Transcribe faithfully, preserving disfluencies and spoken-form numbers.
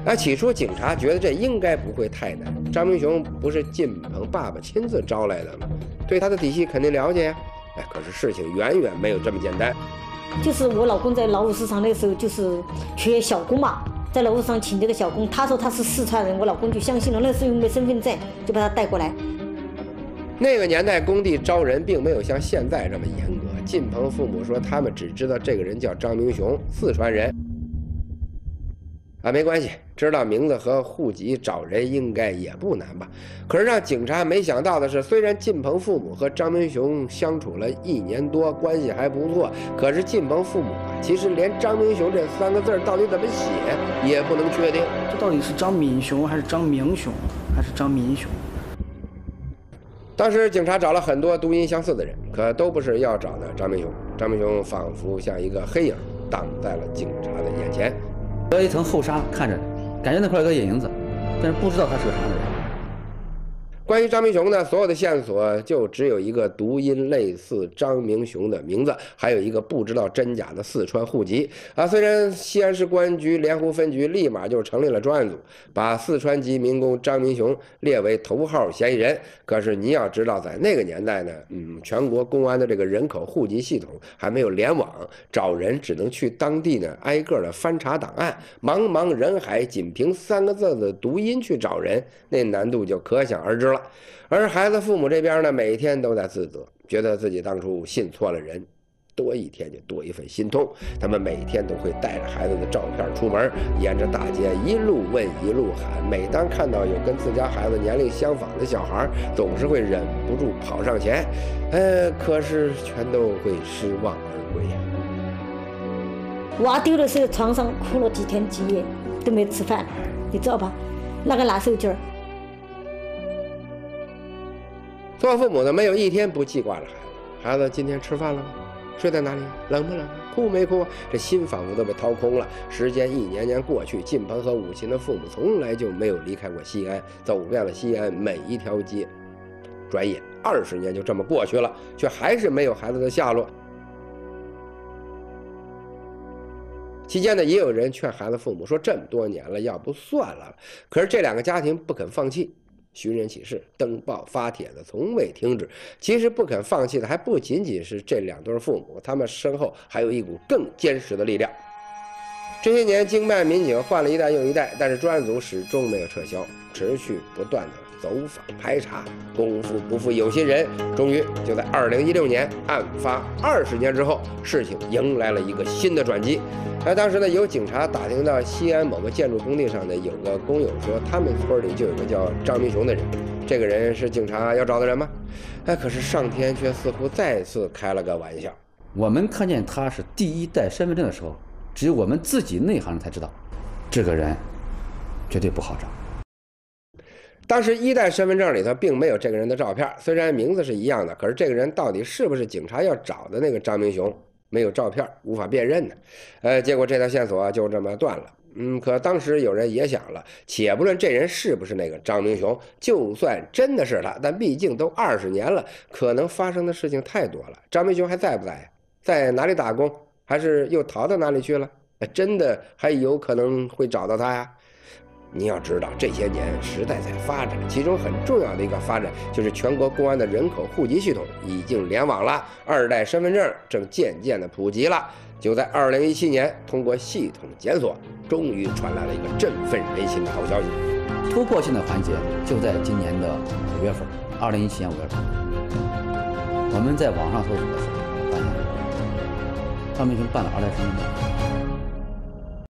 啊，起初警察觉得这应该不会太难，张明雄不是靳鹏爸爸亲自招来的吗？对他的底细肯定了解呀。哎，可是事情远远没有这么简单。 就是我老公在劳务市场那时候就是缺小工嘛，在劳务市场请这个小工，他说他是四川人，我老公就相信了，那时候又没身份证，就把他带过来。 那个年代工地招人并没有像现在这么严格，靳鹏父母说他们只知道这个人叫张明雄，四川人。啊，没关系，知道名字和户籍找人应该也不难吧？可是让警察没想到的是，虽然靳鹏父母和张明雄相处了一年多，关系还不错，可是靳鹏父母啊，其实连张明雄这三个字到底怎么写也不能确定。 这到底是张敏雄还是张明雄，还是张民雄？ 当时警察找了很多读音相似的人，可都不是要找的张明雄。张明雄仿佛像一个黑影挡在了警察的眼前。 隔一层厚纱看着，感觉那块有个影影子，但是不知道他是个啥样的人。 关于张明雄呢，所有的线索就只有一个读音类似张明雄的名字，还有一个不知道真假的四川户籍啊。虽然西安市公安局莲湖分局立马就成立了专案组，把四川籍民工张明雄列为头号嫌疑人，可是你要知道，在那个年代呢，嗯，全国公安的这个人口户籍系统还没有联网，找人只能去当地呢挨个的翻查档案，茫茫人海，仅凭三个字的读音去找人，那难度就可想而知了。而孩子父母这边呢，每天都在自责，觉得自己当初信错了人，多一天就多一份心痛。他们每天都会带着孩子的照片出门，沿着大街一路问一路喊，每当看到有跟自家孩子年龄相仿的小孩，总是会忍不住跑上前，呃，可是全都会失望而归呀。 娃丢的时候，床上哭了几天几夜，都没吃饭，你知道吧？那个难受劲儿。 做父母的没有一天不记挂着孩子，孩子今天吃饭了吗？睡在哪里？冷不冷？哭没哭？这心仿佛都被掏空了。时间一年年过去，靳鹏和武琴的父母从来就没有离开过西安，走遍了西安每一条街。转眼二十年就这么过去了，却还是没有孩子的下落。期间呢，也有人劝孩子父母说，这么多年了，要不算了。可是这两个家庭不肯放弃。寻人启事、登报发帖的从未停止。其实不肯放弃的还不仅仅是这两对父母，他们身后还有一股更坚实的力量。这些年，经办民警换了一代又一代，但是专案组始终没有撤销，持续不断的走访排查，功夫不负有心人。终于就在二零一六年，案发二十年之后，事情迎来了一个新的转机。而当时呢，有警察打听到西安某个建筑工地上呢，有个工友说，他们村里就有个叫张明雄的人。这个人是警察要找的人吗？哎，可是上天却似乎再次开了个玩笑。 我们看见他是第一代身份证的时候，只有我们自己内行人才知道，这个人绝对不好找。 当时一代身份证里头并没有这个人的照片，虽然名字是一样的，可是这个人到底是不是警察要找的那个张明雄，没有照片，无法辨认呢。呃，结果这条线索就这么断了。嗯，可当时有人也想了，且不论这人是不是那个张明雄，就算真的是他，但毕竟都二十年了，可能发生的事情太多了。张明雄还在不在呀？在哪里打工？还是又逃到哪里去了？真的还有可能会找到他呀？你要知道，这些年时代在发展，其中很重要的一个发展就是全国公安的人口户籍系统已经联网了，二代身份证正渐渐的普及了。就在二零一七年，通过系统检索，终于传来了一个振奋人心的好消息。 突破性的环节就在今年的五月份，二零一七年五月份，我们在网上搜索的时候，发现张明雄办了二代身份证。